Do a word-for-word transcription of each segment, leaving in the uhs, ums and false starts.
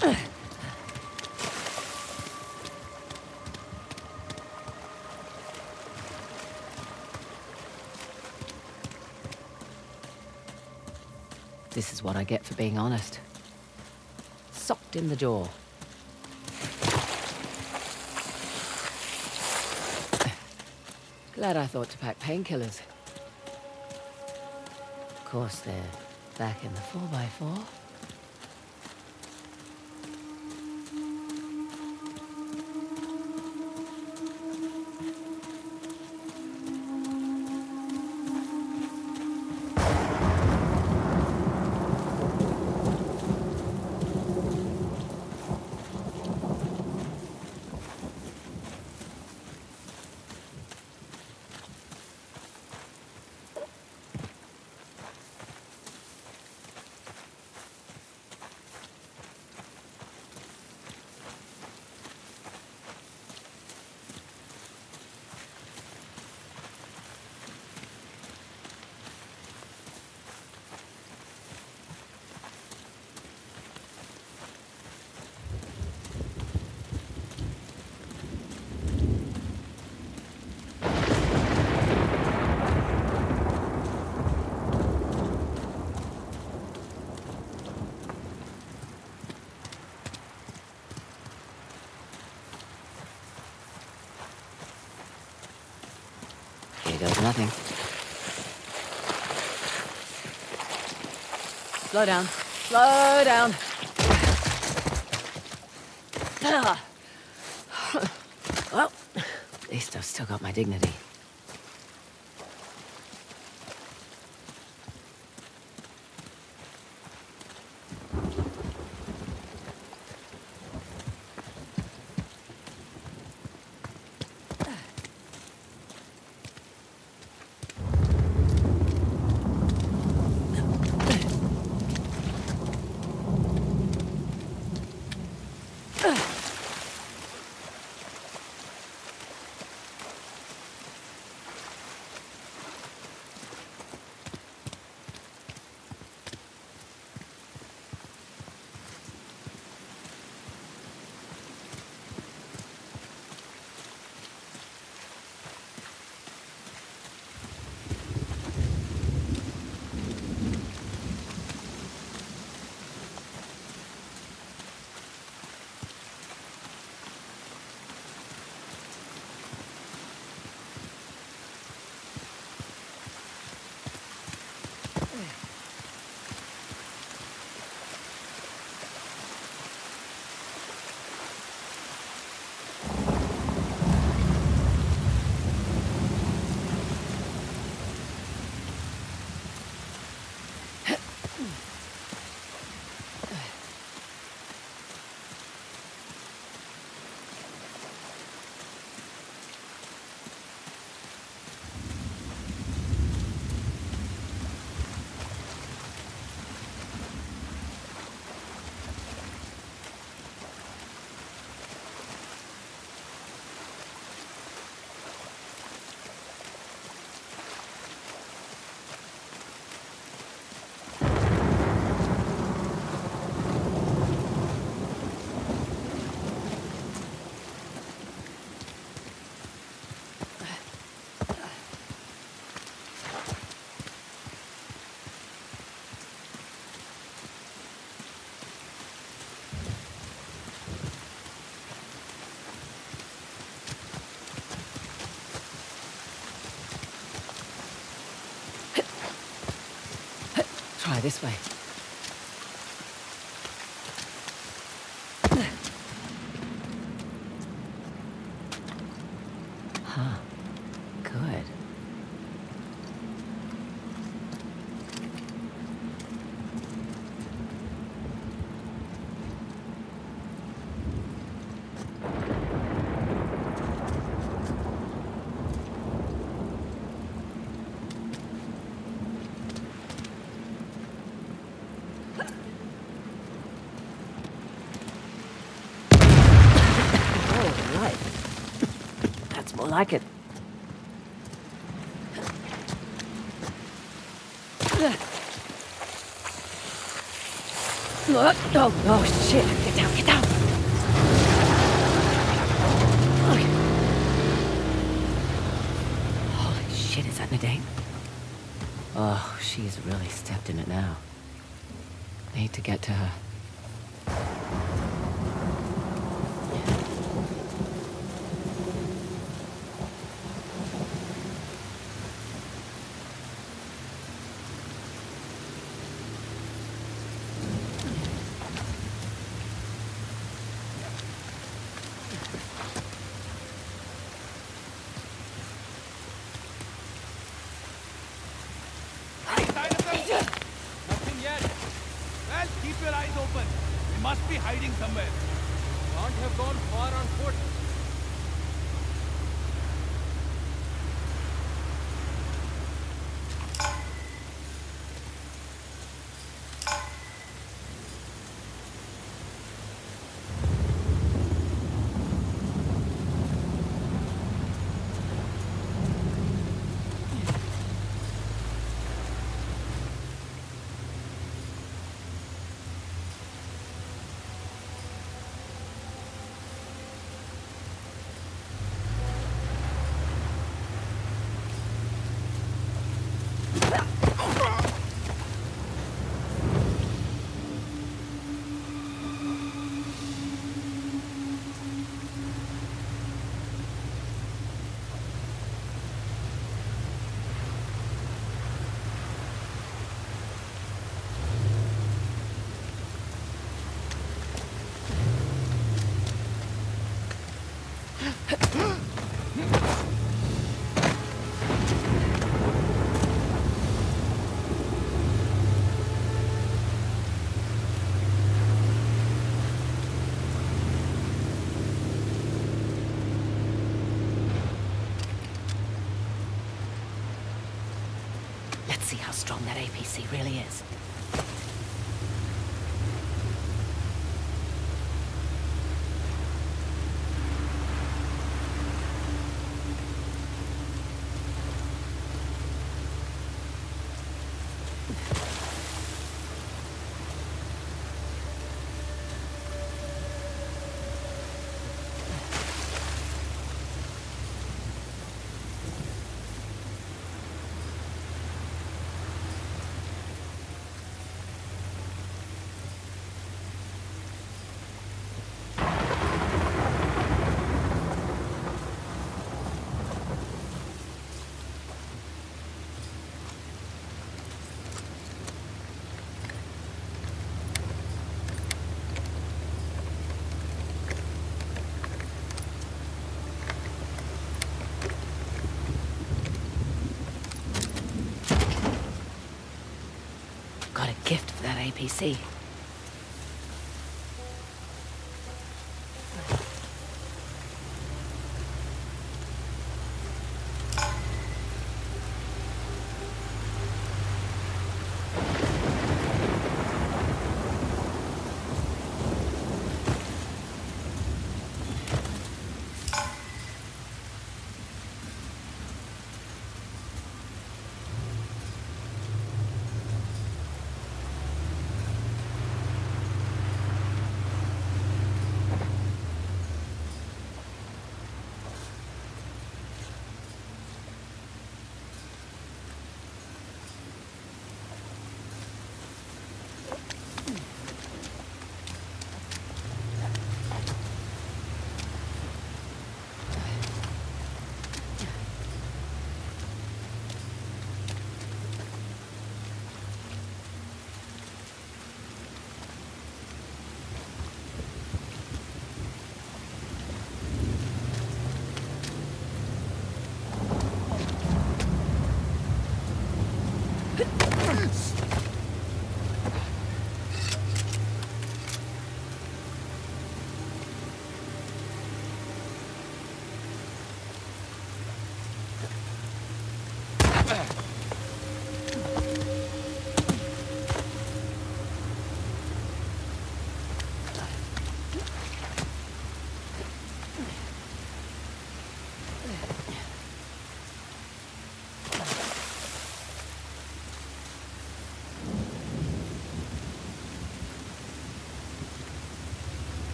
This is what I get for being honest. Socked in the jaw. Glad I thought to pack painkillers. Of course, they're back in the four by four. Here goes nothing. Slow down. Slow down. Well, at least I've still got my dignity. Try this way. Huh. Good. More like it. Uh, oh, oh, shit. Get down, get down. Okay. Holy shit, is that Nadine? Oh, she's really stepped in it now. Need to get to her. Nothing yet. Well, keep your eyes open. We must be hiding somewhere. Can't have gone far on foot. Let's see how strong that A P C really is. Got a gift for that A P C.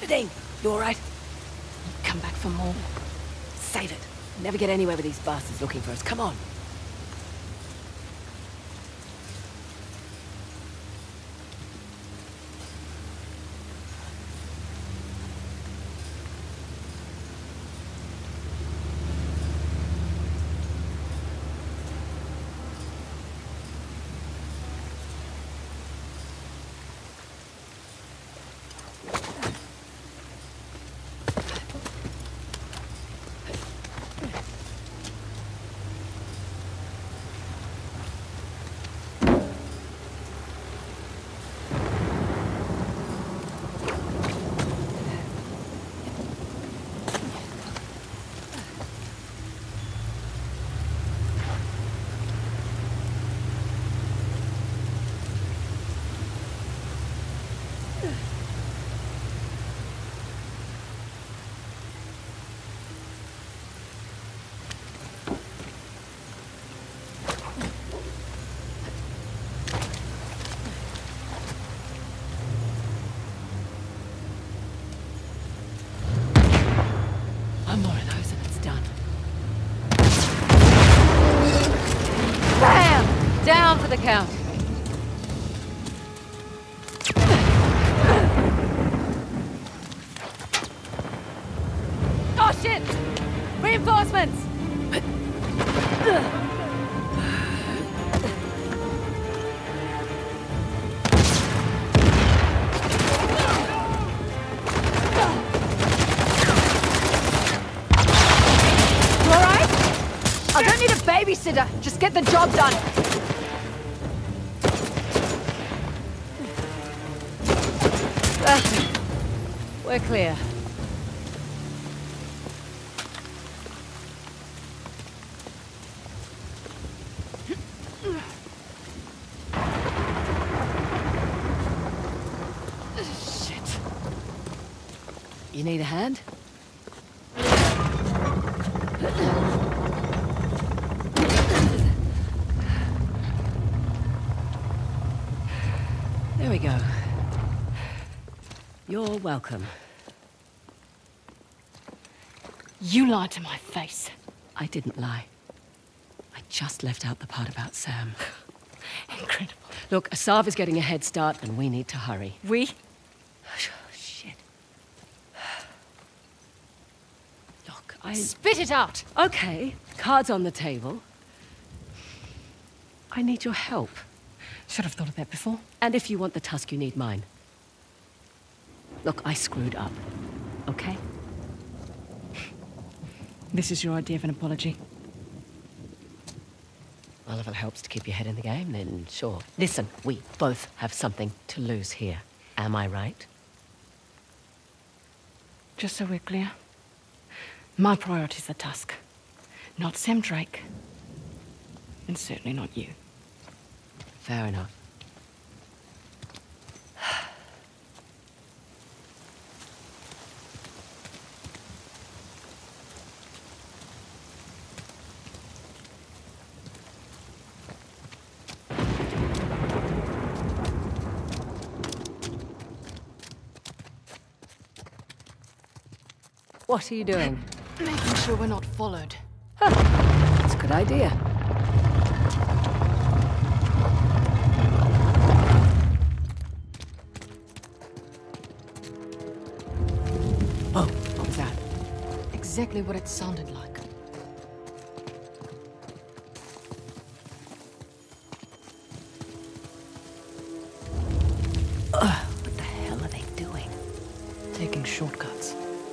Nadine, you alright? Come back for more. Save it. Never get anywhere with these bastards looking for us. Come on. One more of those and it's done. Bam! Down for the count. Oh shit! Reinforcements! I don't need a babysitter. Just get the job done. Uh, we're clear. Shit. You need a hand? There we go. You're welcome. You lied to my face. I didn't lie. I just left out the part about Sam. Incredible. Look, Asav is getting a head start and we need to hurry. We? Shit. Look, I... Spit it out! Okay, cards on the table. I need your help. Should have thought of that before. And if you want the tusk, you need mine. Look, I screwed up. Okay? This is your idea of an apology? Well, if it helps to keep your head in the game, then sure. Listen, we both have something to lose here. Am I right? Just so we're clear, my priority's the tusk. Not Sam Drake. And certainly not you. Fair enough. What are you doing? Making sure we're not followed. Huh. That's a good idea. Oh, what was that? Exactly what it sounded like. Ugh, what the hell are they doing? Taking shortcuts.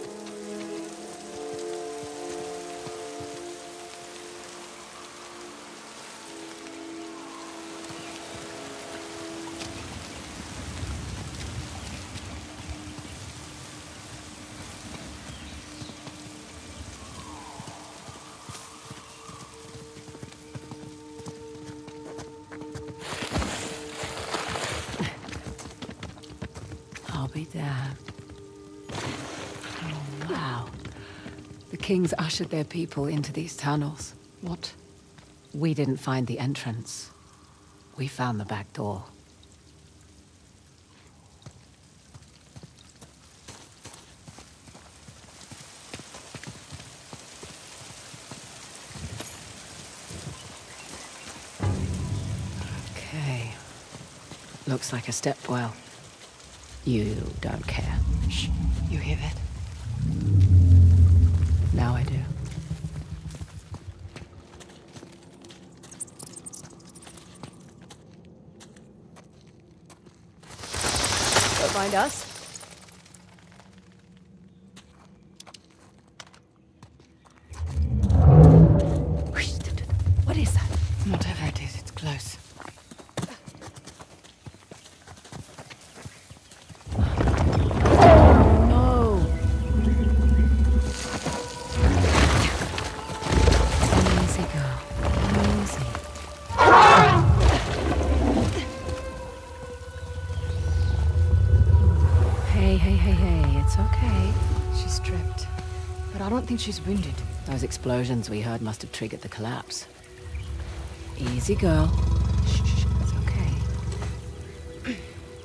I'll be damned. Oh, wow. The Kings ushered their people into these tunnels. What? We didn't find the entrance. We found the back door. Looks like a stepwell. You don't care. Shh. You hear that? Now I do. Don't mind us. What is that? Whatever it is, it's close. No. Easy, girl. Easy. Hey, hey, hey, hey. It's okay. She's stripped. But I don't think she's wounded. Those explosions we heard must have triggered the collapse. Easy, girl. Shh, shh, shh. It's okay.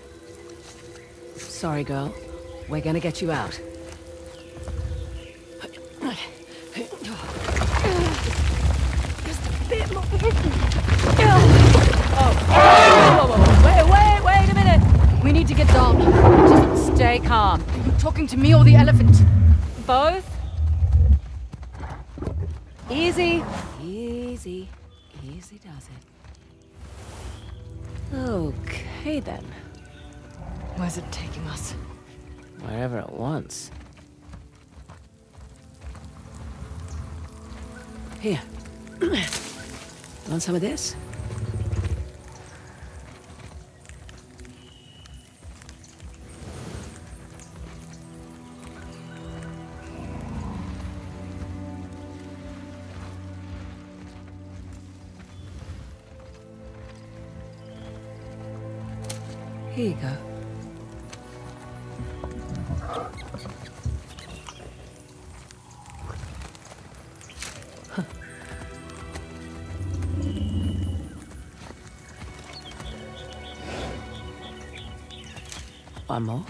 Sorry, girl. We're gonna get you out. Just a bit more. Oh, whoa, whoa, whoa. Wait, wait, wait a minute. We need to get down. Just stay calm. Are you talking to me or the elephant? Both. Easy. Easy. Easy does it. Okay, then. Where's it taking us? Wherever it wants. Here. Want some of this? Here you go. Huh. One more.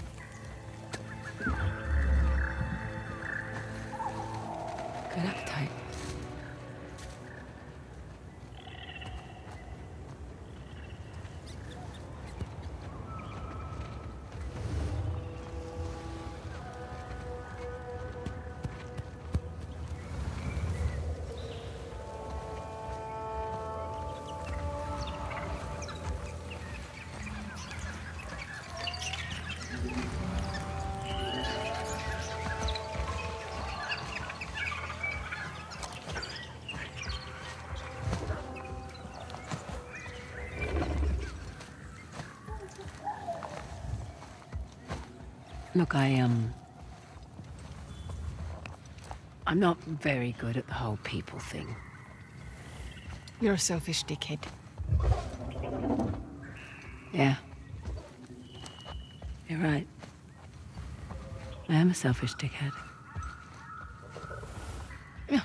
Good appetite. Look, I, um... I'm not very good at the whole people thing. You're a selfish dickhead. Yeah. You're right. I am a selfish dickhead. Yeah.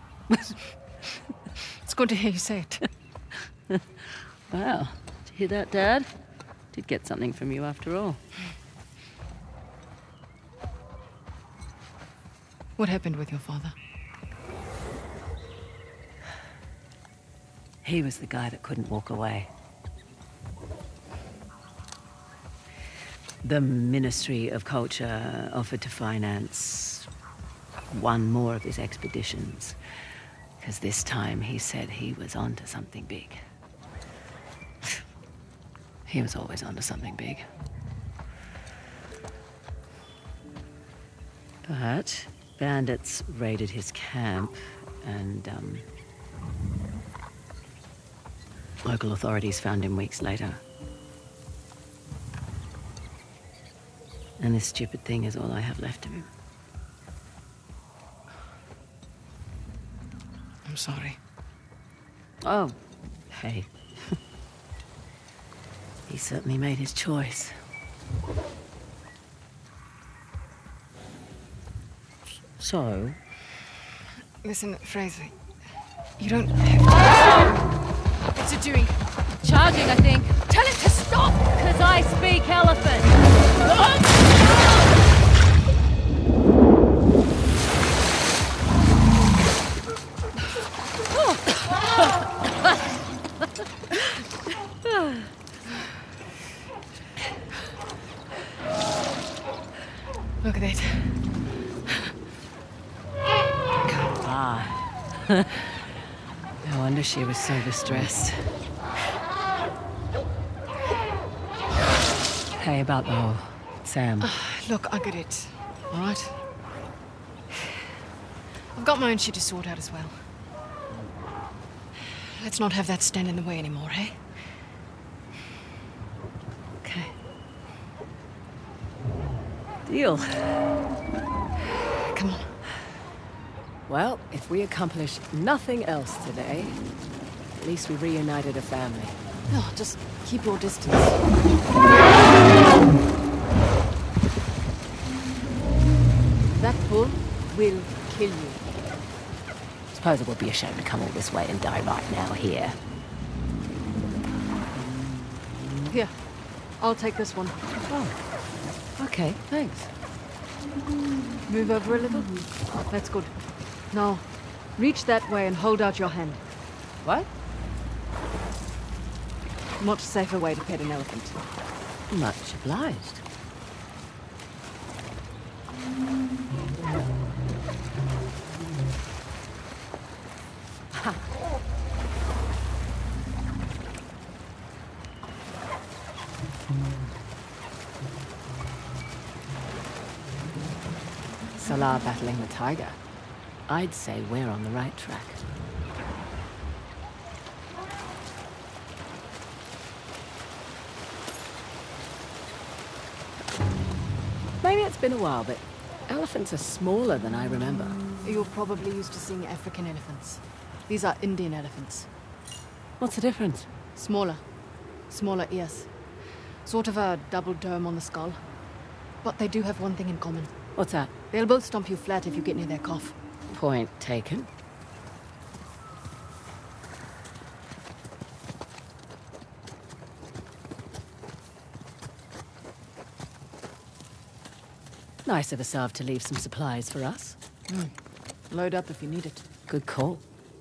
It's good to hear you say it. Wow. Did you hear that, Dad? Did get something from you after all. What happened with your father? He was the guy that couldn't walk away. The Ministry of Culture offered to finance one more of his expeditions, because this time he said he was onto something big. He was always onto something big. But bandits raided his camp, and um, local authorities found him weeks later. And this stupid thing is all I have left of him. I'm sorry. Oh, hey. He certainly made his choice. So? Listen, Fraser, you don't have to... What's it doing? Charging, I think. Tell it to stop! Because I speak elephant. Look at it. Ah. No wonder she was so distressed. Hey, about the whole Sam. Look, I get it. All right? I've got my own shit to sort out as well. Let's not have that stand in the way anymore, eh? Okay. Deal. Come on. Well, if we accomplished nothing else today, at least we reunited a family. No, just keep your distance. That bull will kill you. Suppose it would be a shame to come all this way and die right now here. Here, I'll take this one. Oh. Okay, thanks. Move over a little. That's good. Now, reach that way and hold out your hand. What? Much safer way to pet an elephant. Much obliged. Salah battling the tiger. I'd say we're on the right track. Maybe it's been a while, but elephants are smaller than I remember. You're probably used to seeing African elephants. These are Indian elephants. What's the difference? Smaller. Smaller ears. Sort of a double dome on the skull. But they do have one thing in common. What's that? They'll both stomp you flat if you get near their cough. Point taken. Nice of Asav to leave some supplies for us. Mm. Load up if you need it. Good call.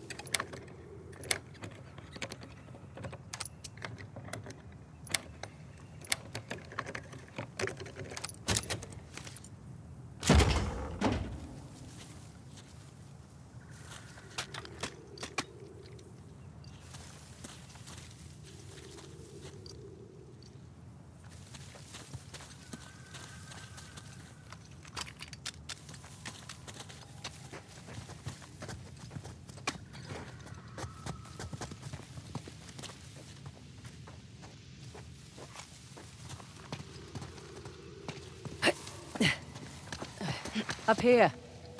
Up here.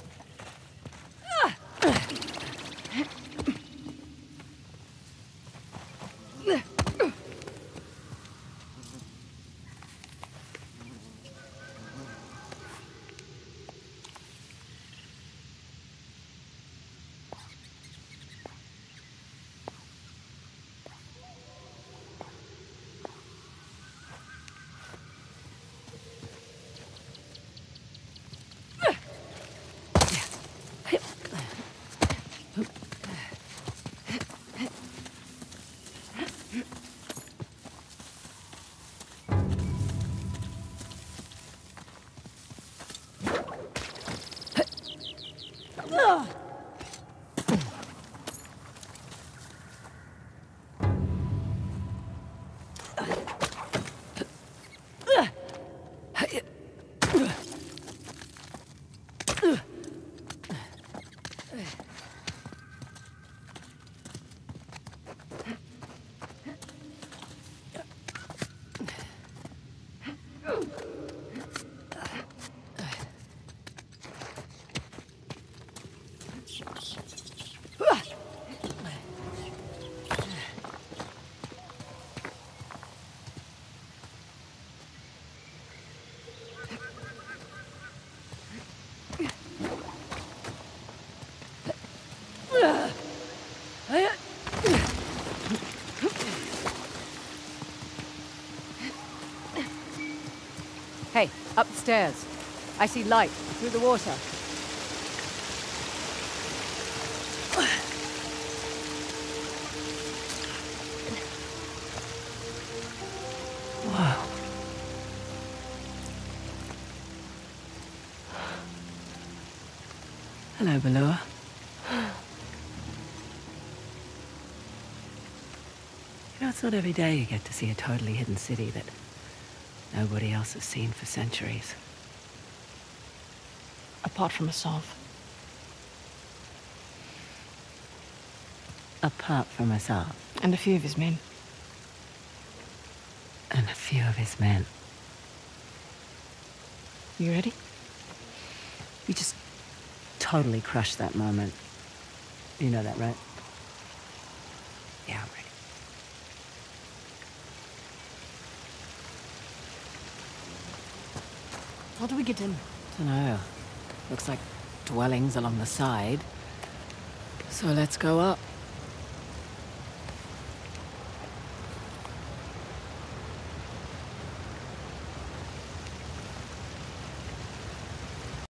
Hey, up the stairs. I see light through the water. Hello, Belua. You know, it's not every day you get to see a totally hidden city that nobody else has seen for centuries. Apart from Asav. Apart from Asav. And a few of his men. And a few of his men. You ready? You just totally crushed that moment. You know that, right? Yeah, I'm ready. How do we get in? Dunno. Looks like dwellings along the side. So let's go up.